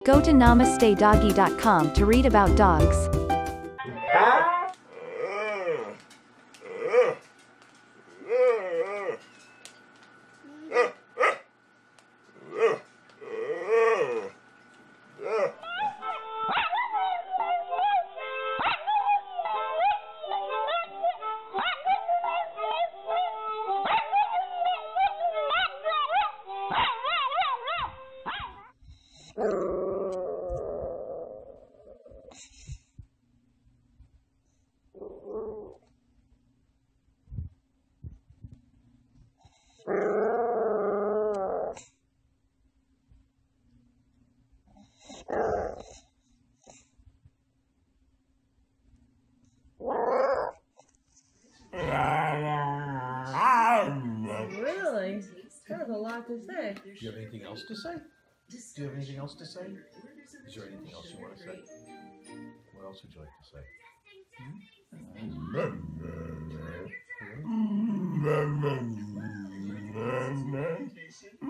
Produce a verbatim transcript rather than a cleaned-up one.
Go to namaste doggy dot com to read about dogs. Really? That was a lot to say. Do you have anything else to say? Do you have anything else to say? Is there anything else you want to say? What else would you like to say? Hmm?